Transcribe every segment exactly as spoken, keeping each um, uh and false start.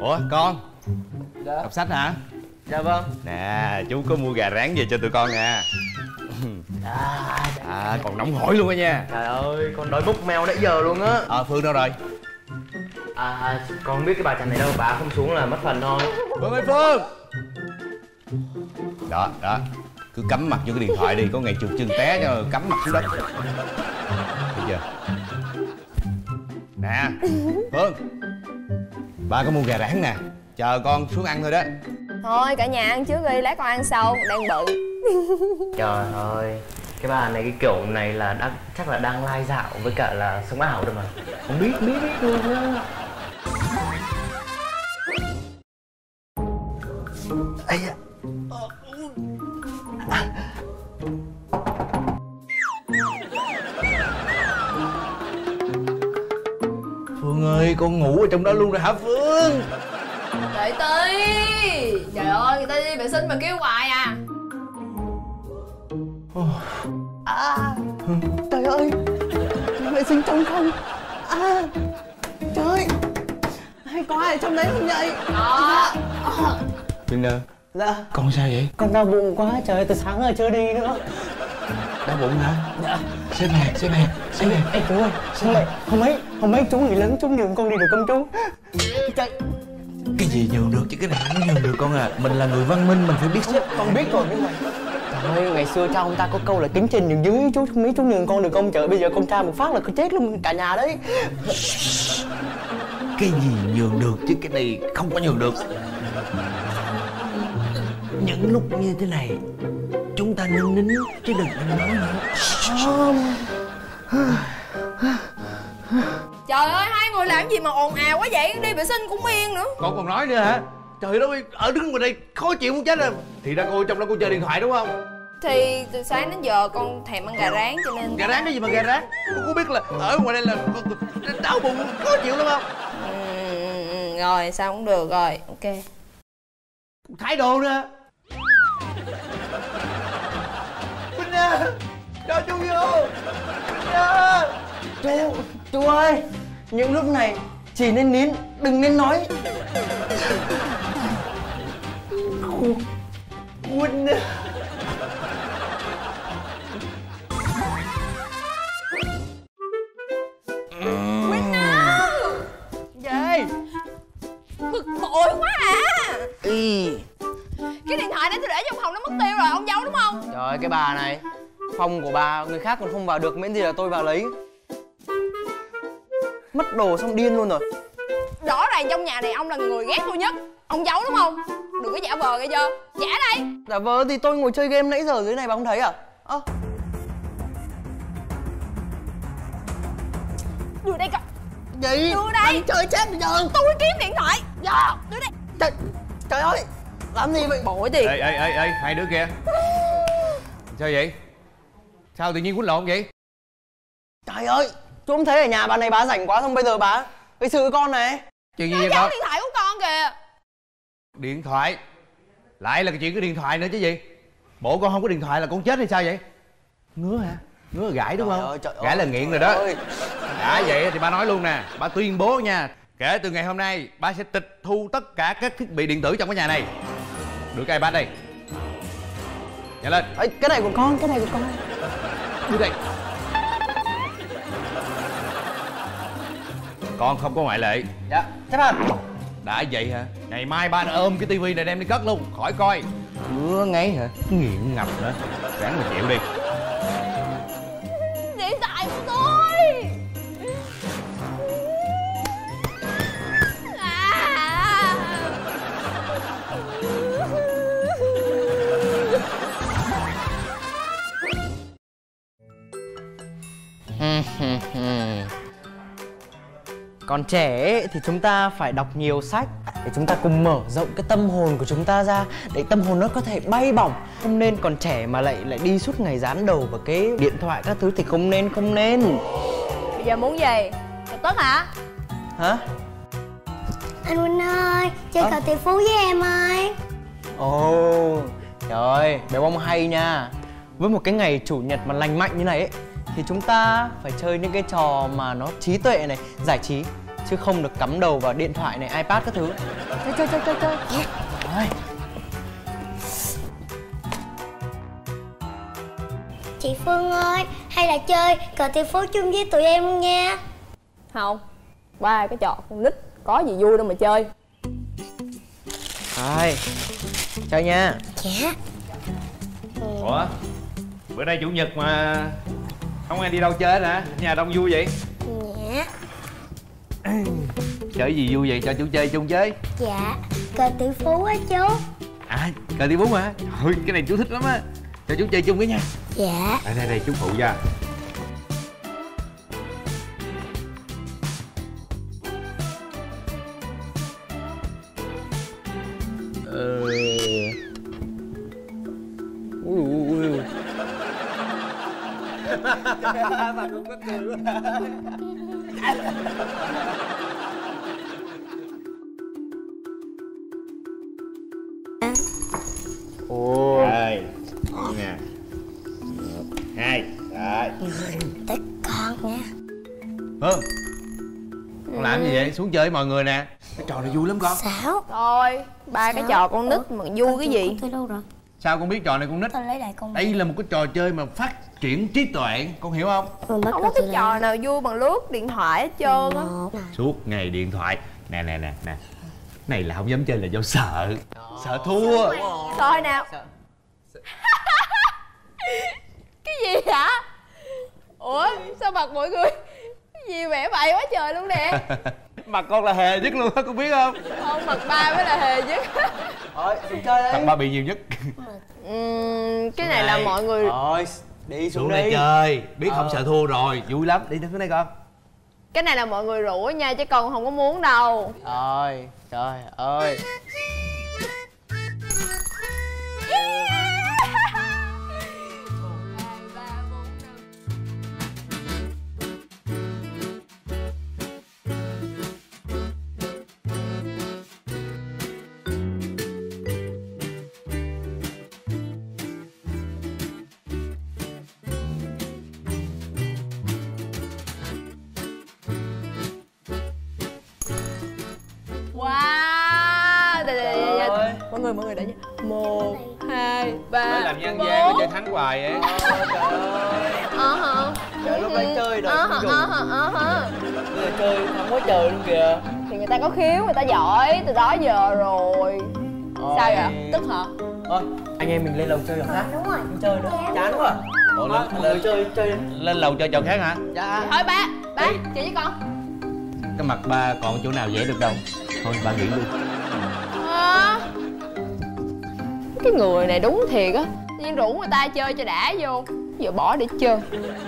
Ủa con? Dạ. Đọc sách hả? Dạ vâng. Nè, chú có mua gà rán về cho tụi con nè. À, à còn nóng hổi luôn á nha. Trời ơi, con đói bốc meo nãy giờ luôn á. Ờ, Phương đâu rồi? À, con không biết cái bà chằn này đâu, bà không xuống là mất phần thôi. Phương ơi Phương! Đó, đó. Cứ cắm mặt vô cái điện thoại đi, có ngày trượt chân té cho cắm mặt xuống đất. Được chưa? Nè, Phương! Ba có mua gà rán nè, chờ con xuống ăn thôi đó. Thôi cả nhà ăn trước đi, lát con ăn sau, đang bự. Trời ơi, cái bà này cái kiểu này là đang, chắc là đang lai dạo với cả là sống ảo rồi mà. Không biết, biết, biết luôn á. Ây da. Phương ơi, con ngủ ở trong đó luôn rồi hả Phương? Đợi tí. Trời ơi, người ta đi vệ sinh mà kêu hoài à. À, trời ơi, vệ sinh trong không? À, trời ơi, hay có ai ở trong đấy không vậy? Đó. Phương ơi. Dạ. Con sao vậy? Con đau bụng quá, trời ơi, từ sáng giờ chưa đi nữa. Đau bụng hả? Dạ. Xếp này, xếp này, xếp này. Ê chú ơi, không mấy, không mấy, không mấy chú người lớn chú nhường con đi được không chú? Trời. Cái gì nhường được chứ cái này không nhường được con à. Mình là người văn minh, mình phải biết xếp. Con biết rồi nhưng mà trời ơi, ngày xưa cha ông ta có câu là kính trên nhường dưới, chú mấy chú nhường con được không? Trời, bây giờ con trai một phát là con chết luôn cả nhà đấy. Cái gì nhường được chứ cái này không có nhường được. Những lúc như thế này chúng ta nên nín chứ đừng có nói nữa. Trời ơi, hai người làm gì mà ồn ào quá vậy? Đi vệ sinh cũng yên nữa. Con còn nói nữa hả? Trời đất ơi, ở đứng ngoài đây khó chịu muốn chết rồi. Thì ra cô trong đó cô chơi điện thoại đúng không? Thì từ sáng đến giờ con thèm ăn gà rán cho nên... Gà rán cái gì mà gà rán? Cô có biết là ở ngoài đây là đau bụng khó chịu lắm không? Ừ, rồi sao cũng được rồi, ok. Thái độ nữa. Minh à, cho chú vô. Minh à. Chú, chú ơi, những lúc này chỉ nên nín, đừng nên nói. Quỳnh à. Quỳnh à. Gì? Bực bội quá à. Y. Cái điện thoại này tôi để trong phòng nó mất tiêu rồi, ông giấu đúng không? Trời ơi, cái bà này, phòng của bà người khác còn không vào được, miễn gì là tôi vào lấy. Mất đồ xong điên luôn rồi. Rõ ràng trong nhà này ông là người ghét tôi nhất. Ông giấu đúng không? Đừng có giả vờ nghe chưa? Giả đây. Dạ vâng, thì tôi ngồi chơi game nãy giờ dưới này bà không thấy à? Ơ. Đưa đây coi. Gì? Đưa đây. Anh chơi chết bây giờ. Tôi kiếm điện thoại. Dạ. Đưa đây. Trời, trời ơi, làm gì vậy? Bội tiền. Ê ê ê ê, hai đứa kia. Sao vậy? Sao tự nhiên quýnh lộn vậy? Trời ơi, chú không thấy ở nhà bà này bà rảnh quá, xong bây giờ bà gây sự với con này. Chuyện gì Nó vậy giấu con? điện thoại của con kìa. Điện thoại? Lại là cái chuyện cái điện thoại nữa chứ gì? Bộ con không có điện thoại là con chết hay sao vậy? Ngứa hả? Ngứa là gãi đúng Trời không? ơi, trời Gãi là ơi, nghiện trời rồi đó. ơi. Đã vậy thì ba nói luôn nè, ba tuyên bố nha, kể từ ngày hôm nay ba sẽ tịch thu tất cả các thiết bị điện tử trong cái nhà này. Đưa cái iPad đây. Nhanh lên. Ê, cái này của con, cái này của con. Đưa đây. Con không có ngoại lệ. Dạ, chấp hành. Đã vậy hả? Ngày mai ba ôm cái tivi này đem đi cất luôn, khỏi coi. Ngứa ngáy hả? Nghiện ngập nữa. Ráng mà chịu đi. Điện thoại của tôi. À. Còn trẻ ấy, thì chúng ta phải đọc nhiều sách để chúng ta cùng mở rộng cái tâm hồn của chúng ta ra, để tâm hồn nó có thể bay bổng. Không nên còn trẻ mà lại lại đi suốt ngày dán đầu vào cái điện thoại các thứ thì không nên, không nên. Bây giờ muốn gì? Cậu Tất hả? Hả? Anh Huynh ơi, chơi à? cờ tỷ phú với em ơi. Ồ, trời ơi, bé bông hay nha. Với một cái ngày chủ nhật mà lành mạnh như này ấy, thì chúng ta phải chơi những cái trò mà nó trí tuệ này, giải trí. chứ không được cắm đầu vào điện thoại này, iPad các thứ. Chơi chơi chơi chơi chơi. Rồi. Chị Phương ơi, hay là chơi cờ tỷ phú chung với tụi em luôn nha. Không, ba cái trò con nít có gì vui đâu mà chơi. Rồi, chơi nha. Dạ. Ủa, bữa nay chủ nhật mà không ai đi đâu chơi hả? Nhà đông vui vậy? Dạ. Chơi gì vui vậy? Cho chú chơi chung chơi. Dạ, cờ tỷ phú á chú. À, cờ tỷ phú hả? Thôi, cái này chú thích lắm á. Cho chú chơi chung với nha. Dạ. Đây, đây, đây, chú phụ cho. Ờ... Ui, ui, ui. Bà cũng có cười quá. Ồ. Rồi, nè. Một, hai, rồi. Tới con nha. Hương, con làm gì vậy? Xuống chơi với mọi người nè. Cái trò này vui lắm con. Sáu. Thôi, ba cái trò con nít mà vui cái gì? Tôi đâu rồi? Sao con biết trò này con nít? Tôi lấy lại con. Đây là một cái trò chơi mà phát triển trí tuệ, con hiểu không? Rồi bắt Không đầu có cái từ trò đây. nào vui bằng lướt điện thoại hết trơn á. Một. Suốt ngày điện thoại. Nè nè nè nè. Này là không dám chơi là do sợ. Sợ thua. Coi nào. Cái gì hả? Ủa sao mặt mọi người cái gì vẻ bậy quá trời luôn nè. Mặt con là hề nhất luôn á, con biết không? Không, mặt ba mới là hề nhất. Thôi, xuống chơi Mặt đi. ba bị nhiều nhất. Uhm, cái này là mọi người. Thôi, đi xuống, Xuống đi. đây chơi. Biết không Ờ. sợ thua rồi. Vui lắm. Đi xuống đây con. Cái này là mọi người rủ nha chứ con không có muốn đâu. Rồi, trời ơi. Wow. Để, để, để, để. Ơi. Mọi người mọi người để nha. Một, hai, ba, Mới làm nhân gian bốn. chơi thắng hoài vậy. Ờ hả? Trời, lúc nãy chơi rồi, Ờ không hả, dùng. ờ hả, ờ hả. Bây giờ chơi không có trời luôn kìa. Thì người ta có khiếu, người ta giỏi từ đó giờ rồi. Sao Ôi. vậy? Tức hả? Thôi, anh em mình lên lầu chơi trò khác. Đúng rồi. Không chơi nữa, chán quá. Ủa, Thôi, lên- mọi người chơi, chơi đi. Lên lầu chơi trò khác hả? Dạ. Thôi ba, ba, Đi. chơi với con. Cái mặt ba còn chỗ nào vẽ được đâu. Thôi ba nghỉ luôn. À, cái người này đúng thiệt á. Nhưng rủ người ta chơi cho đã vô, giờ bỏ để chơi.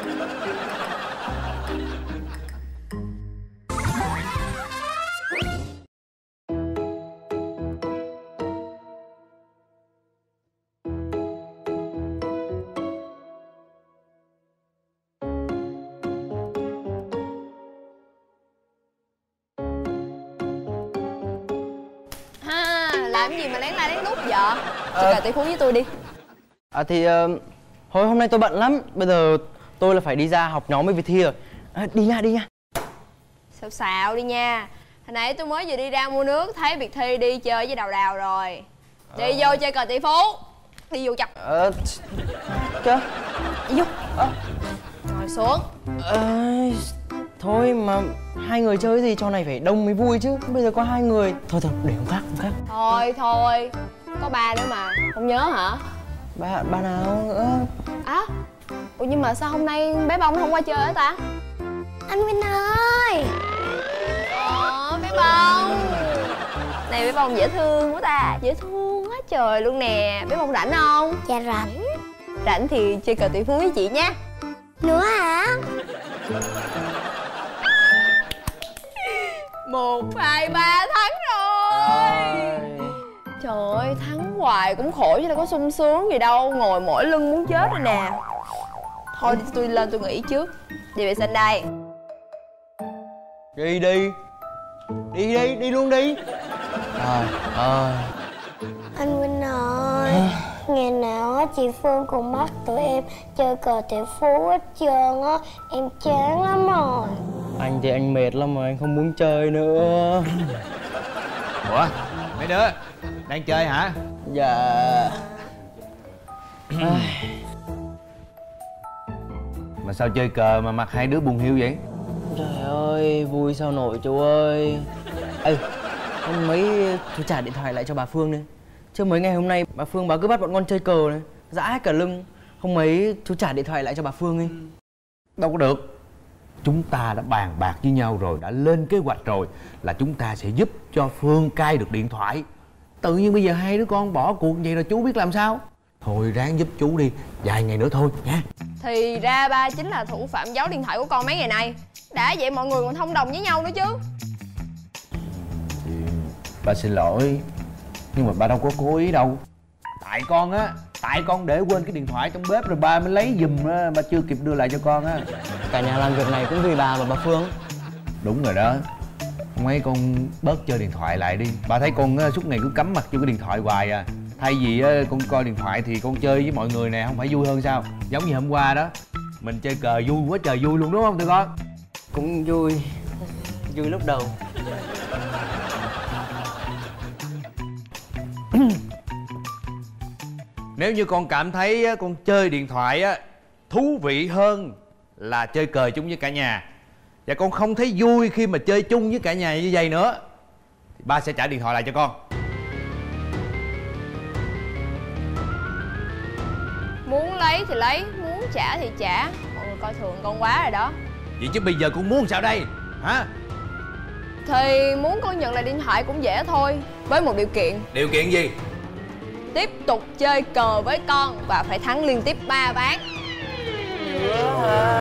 Ha, làm gì mà lén la lén lút vậy? Chơi cờ tỷ phú với tôi đi. À thì ờ, hồi hôm nay tôi bận lắm. Bây giờ tôi là phải đi ra học nhóm với Việt Thi rồi. À, đi nha, đi nha. Xạo xạo đi nha. Hồi nãy tôi mới vừa đi ra mua nước, thấy Việt Thi đi chơi với Đào Đào rồi. Đi vô chơi cờ tỷ phú. Đi vô chặt. Ờ... Cơ? Đi vô. Ngồi xuống. Ờ... Thôi mà hai người chơi gì trò này phải đông mới vui chứ. Bây giờ có hai người. Thôi thôi, để hôm khác, hôm khác. Thôi thôi, có ba nữa mà. Không nhớ hả? Ba, ba nào nữa? À, ủa nhưng mà sao hôm nay bé Bông không qua chơi hả ta? Anh Vinh ơi. Ờ, bé Bông. Này bé Bông dễ thương quá ta. Dễ thương quá trời luôn nè. Bé Bông rảnh không? Dạ rảnh. Rảnh thì chơi cờ tỷ phú với chị nha. Nữa hả? Một, hai, ba, thắng rồi. Trời ơi, thắng hoài cũng khổ chứ đâu có sung sướng gì đâu. Ngồi mỏi lưng muốn chết rồi nè. Thôi tôi lên tôi nghỉ trước. Đi vệ sinh đây. Đi đi. Đi đi, đi luôn đi. Trời ơi. Anh Vinh ơi. Ngày nào á chị Phương cùng bắt tụi em chơi cờ tỷ phú hết trơn á. Em chán lắm rồi. Anh thì anh mệt lắm mà anh không muốn chơi nữa. Ủa mấy đứa đang chơi hả? Dạ. Mà sao chơi cờ mà mặt hai đứa buồn hiu vậy? Trời ơi, vui sao nổi chú ơi. Ê, anh mấy chú trả điện thoại lại cho bà Phương đi. Chứ mấy ngày hôm nay bà Phương bà cứ bắt bọn con chơi cờ này, dã hết cả lưng. Không mấy chú trả điện thoại lại cho bà Phương đi. Đâu có được. Chúng ta đã bàn bạc với nhau rồi, đã lên kế hoạch rồi, là chúng ta sẽ giúp cho Phương cai được điện thoại. Tự nhiên bây giờ hai đứa con bỏ cuộc vậy rồi chú biết làm sao? Thôi ráng giúp chú đi, vài ngày nữa thôi nha. Thì ra ba chính là thủ phạm giấu điện thoại của con mấy ngày nay. Đã vậy mọi người còn thông đồng với nhau nữa chứ. Thì ba xin lỗi, nhưng mà ba đâu có cố ý đâu. Tại con á, tại con để quên cái điện thoại trong bếp rồi ba mới lấy giùm á, ba chưa kịp đưa lại cho con á. Cả nhà làm việc này cũng vì bà và bà Phương. Đúng rồi đó. Mấy con bớt chơi điện thoại lại đi. Ba thấy con suốt ngày cứ cắm mặt vô cái điện thoại hoài à. Thay vì con coi điện thoại thì con chơi với mọi người nè, không phải vui hơn sao? Giống như hôm qua đó, mình chơi cờ vui quá trời vui luôn đúng không tụi con? Cũng vui. Vui lúc đầu. Nếu như con cảm thấy con chơi điện thoại á thú vị hơn là chơi cờ chung với cả nhà, và con không thấy vui khi mà chơi chung với cả nhà như vậy nữa, thì ba sẽ trả điện thoại lại cho con. Muốn lấy thì lấy, muốn trả thì trả. Mọi người coi thường con quá rồi đó. Vậy chứ bây giờ con muốn sao đây hả? Thì muốn con nhận lại điện thoại cũng dễ thôi, với một điều kiện. Điều kiện gì? Tiếp tục chơi cờ với con và phải thắng liên tiếp ba ván.